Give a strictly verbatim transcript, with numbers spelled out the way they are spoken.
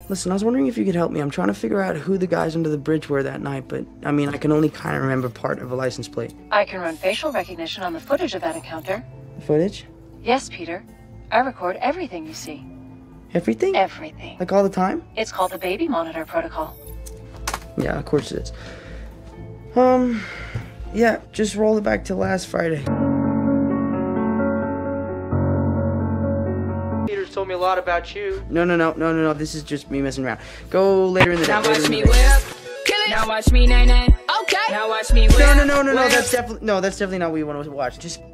Listen, I was wondering if you could help me. I'm trying to figure out who the guys under the bridge were that night, but, I mean, I can only kind of remember part of a license plate. I can run facial recognition on the footage of that encounter. The footage? Yes, Peter. I record everything you see. Everything? Everything. Like all the time? It's called the baby monitor protocol. Yeah, of course it is. Um, yeah, just roll it back to last Friday. Peter's told me a lot about you. No, no, no, no, no, no, this is just me messing around. Go later in the day. Now watch me whip. Kill it. Now watch me nay nay. Okay. Now watch me whip. No, no, no, no, no, whip. that's definitely, no, that's definitely not what you want to watch. Just